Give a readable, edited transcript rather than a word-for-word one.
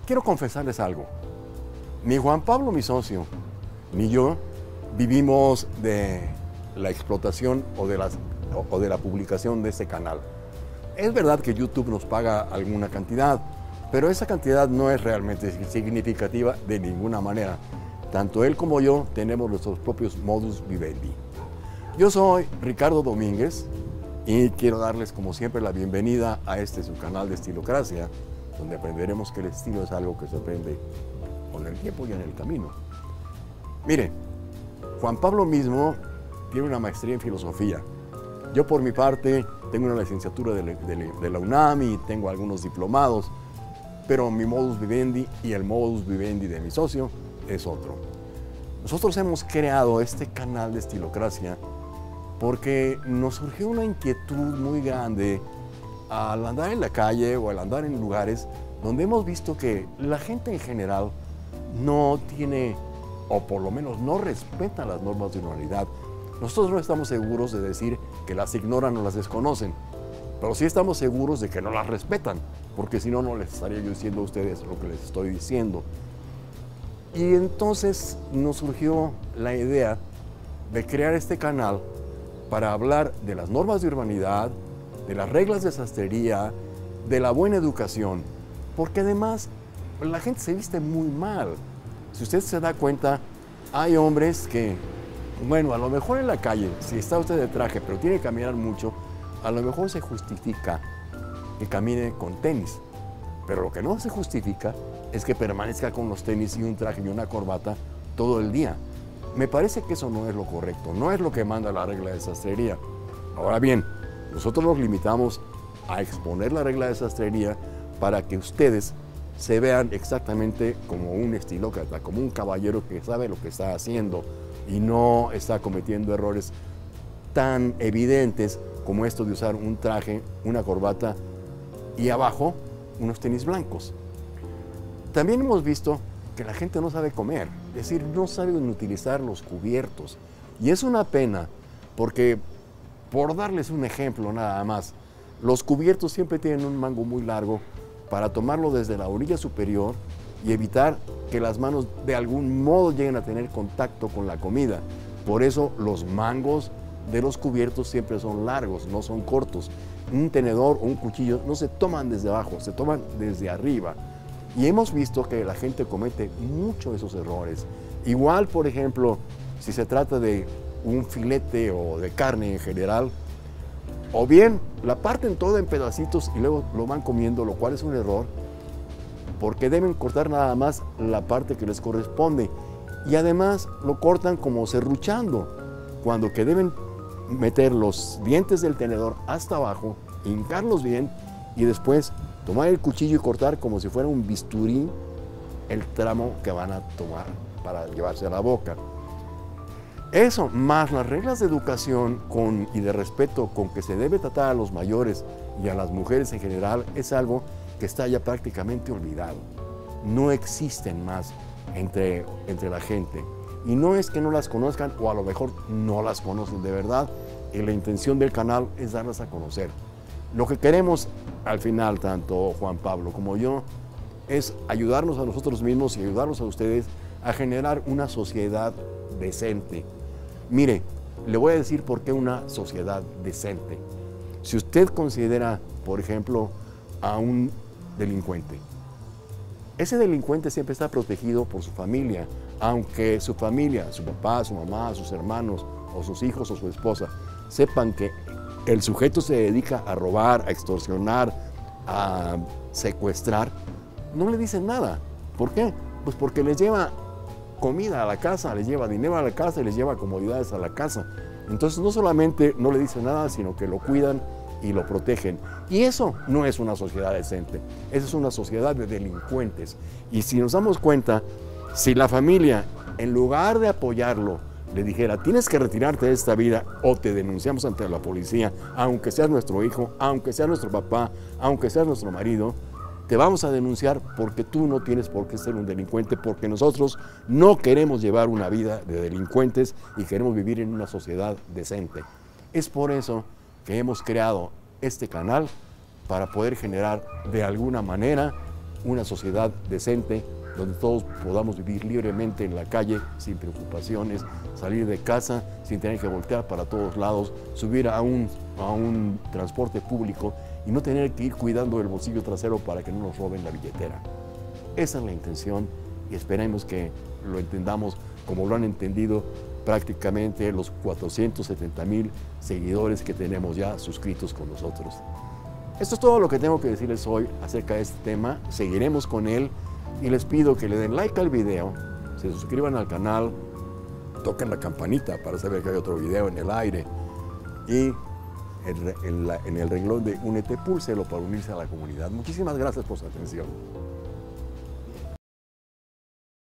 Quiero confesarles algo. Ni Juan Pablo, mi socio, ni yo vivimos de la explotación o de la publicación de este canal. Es verdad que YouTube nos paga alguna cantidad, pero esa cantidad no es realmente significativa de ninguna manera. Tanto él como yo tenemos nuestros propios modus vivendi. Yo soy Ricardo Domínguez y quiero darles como siempre la bienvenida a su canal de Estilocracia, donde aprenderemos que el estilo es algo que se aprende con el tiempo y en el camino. Miren, Juan Pablo mismo tiene una maestría en filosofía. Yo por mi parte tengo una licenciatura de la UNAM y tengo algunos diplomados, pero mi modus vivendi y el modus vivendi de mi socio es otro. Nosotros hemos creado este canal de Estilocracia porque nos surgió una inquietud muy grande al andar en la calle o al andar en lugares donde hemos visto que la gente en general no tiene, o por lo menos no respeta las normas de humanidad. Nosotros no estamos seguros de decir que las ignoran o las desconocen, pero sí estamos seguros de que no las respetan, porque si no, no les estaría yo diciendo a ustedes lo que les estoy diciendo. Y entonces nos surgió la idea de crear este canal para hablar de las normas de urbanidad, de las reglas de sastrería, de la buena educación, porque además la gente se viste muy mal. Si usted se da cuenta, hay hombres que, bueno, a lo mejor en la calle, si está usted de traje, pero tiene que caminar mucho, a lo mejor se justifica que camine con tenis. Pero lo que no se justifica es que permanezca con los tenis y un traje y una corbata todo el día. Me parece que eso no es lo correcto, no es lo que manda la regla de sastrería. Ahora bien, nosotros nos limitamos a exponer la regla de sastrería para que ustedes se vean exactamente como un estilócrata, como un caballero que sabe lo que está haciendo y no está cometiendo errores tan evidentes como esto de usar un traje, una corbata y abajo unos tenis blancos. También hemos visto que la gente no sabe comer, es decir, no saben utilizar los cubiertos. Y es una pena porque, por darles un ejemplo nada más, los cubiertos siempre tienen un mango muy largo para tomarlo desde la orilla superior y evitar que las manos de algún modo lleguen a tener contacto con la comida. Por eso los mangos de los cubiertos siempre son largos, no son cortos. Un tenedor o un cuchillo no se toman desde abajo, se toman desde arriba. Y hemos visto que la gente comete muchos de esos errores. Igual, por ejemplo, si se trata de un filete o de carne en general, o bien la parten todo en pedacitos y luego lo van comiendo, lo cual es un error, porque deben cortar nada más la parte que les corresponde. Y además lo cortan como serruchando, cuando que deben meter los dientes del tenedor hasta abajo, hincarlos bien y después tomar el cuchillo y cortar como si fuera un bisturí el tramo que van a tomar para llevarse a la boca. Eso, más las reglas de educación y de respeto con que se debe tratar a los mayores y a las mujeres en general, es algo que está ya prácticamente olvidado. No existen más entre la gente. Y no es que no las conozcan, o a lo mejor no las conocen de verdad, y la intención del canal es darlas a conocer. Lo que queremos al final, tanto Juan Pablo como yo, es ayudarnos a nosotros mismos y ayudarlos a ustedes a generar una sociedad decente. Mire, le voy a decir por qué una sociedad decente. Si usted considera, por ejemplo, a un delincuente, ese delincuente siempre está protegido por su familia, aunque su familia, su papá, su mamá, sus hermanos, o sus hijos o su esposa, sepan que el sujeto se dedica a robar, a extorsionar, a secuestrar, no le dicen nada. ¿Por qué? Pues porque les lleva comida a la casa, les lleva dinero a la casa y les lleva comodidades a la casa. Entonces no solamente no le dicen nada, sino que lo cuidan y lo protegen. Y eso no es una sociedad decente, esa es una sociedad de delincuentes. Y si nos damos cuenta, si la familia, en lugar de apoyarlo, le dijera, tienes que retirarte de esta vida o te denunciamos ante la policía, aunque seas nuestro hijo, aunque seas nuestro papá, aunque seas nuestro marido, te vamos a denunciar porque tú no tienes por qué ser un delincuente, porque nosotros no queremos llevar una vida de delincuentes y queremos vivir en una sociedad decente. Es por eso que hemos creado este canal, para poder generar de alguna manera una sociedad decente, donde todos podamos vivir libremente en la calle, sin preocupaciones, salir de casa sin tener que voltear para todos lados, subir a un transporte público y no tener que ir cuidando el bolsillo trasero para que no nos roben la billetera. Esa es la intención y esperemos que lo entendamos como lo han entendido prácticamente los 470,000 seguidores que tenemos ya suscritos con nosotros. Esto es todo lo que tengo que decirles hoy acerca de este tema. Seguiremos con él y les pido que le den like al video, se suscriban al canal, toquen la campanita para saber que hay otro video en el aire y en el renglón de Únete, púlselo para unirse a la comunidad. Muchísimas gracias por su atención.